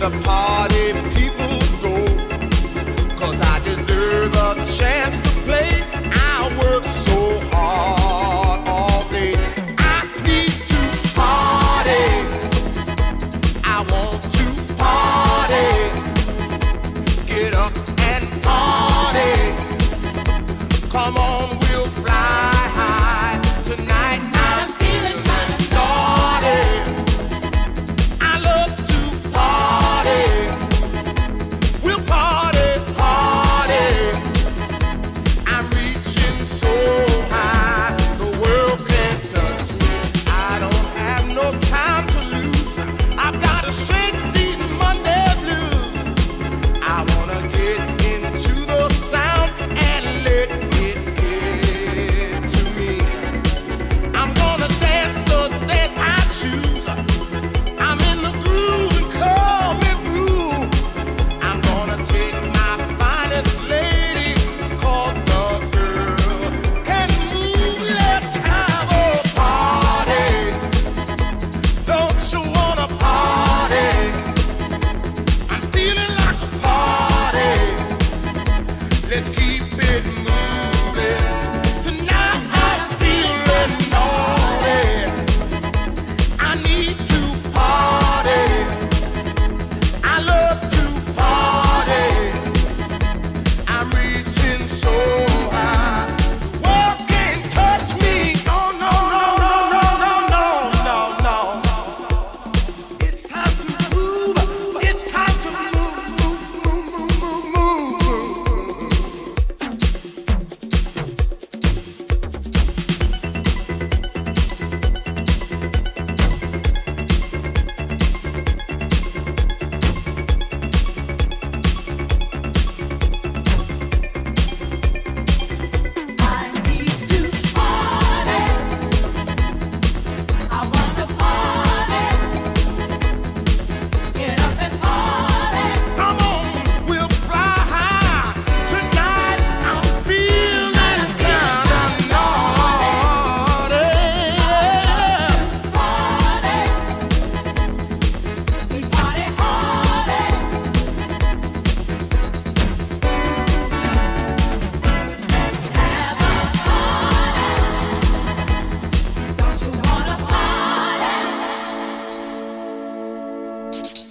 the party people go, 'cause I deserve a chance to play. I work so hard all day. I need to party. I want to party. Get up and party. Come on, we'll fly high tonight. I'm feeling kind of naughty. I love to party. We'll party, party. I'm reaching so high, the world can't touch me. I don't have no time to lose. I've got to shake these Monday blues. I wanna get into the sound and let it get to me. I'm gonna dance the dance I choose. I'm in the groove and coming through. I'm gonna take my finest lady, called the girl can move. Let's have a party. Don't you wanna party? I'm feeling like a party. Let's keep it moving. Tonight I'm feeling naughty. I need to party. I love to party. I'm reaching so high. The world can't touch me. No, no, no, no, no, no, no, no, no. It's time to move. It's time to move, move, move, move, move, move. I need to party. I want to party. Get up and party. Come on, we'll fly high tonight. I'm feeling kind of naughty. Party. We party hard. Have a party. Don't you wanna party?